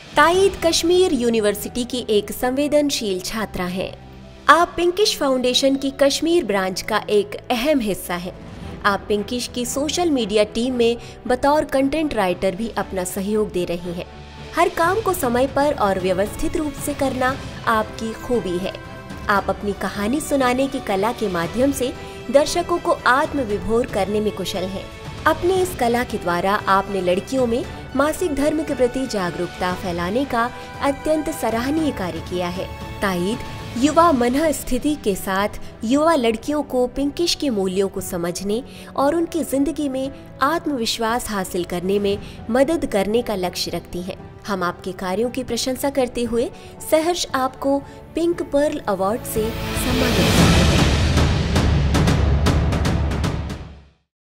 ताईद Kashmir university की एक संवेदनशील छात्रा हैं। आप पिंकिश फाउंडेशन की कश्मीर ब्रांच का एक अहम हिस्सा हैं। आप पिंकिश की सोशल मीडिया टीम में बतौर कंटेंट राइटर भी अपना सहयोग दे रही हैं। हर काम को समय पर और व्यवस्थित रूप से करना आपकी खूबी है। आप अपनी कहानी सुनाने की कला के माध्यम से दर्शकों को आत्मविभोर करने में कुशल हैं। अपने इस कला के द्वारा आपने लड़कियों में मासिक धर्म के प्रति जागरूकता फैलाने का अत्यंत सराहनीय कार्य किया है। ताईद युवा मनः स्थिति के साथ युवा लड़कियों को पिंकिश के मूल्यों को समझने और उनकी जिंदगी में आत्मविश्वास हासिल करने में मदद करने का लक्ष्य रखती हैं। हम आपके कार्यों की प्रशंसा करते हुए सहर्ष आपको पिंक पर्ल अवार्ड से सम्मानित करते हैं।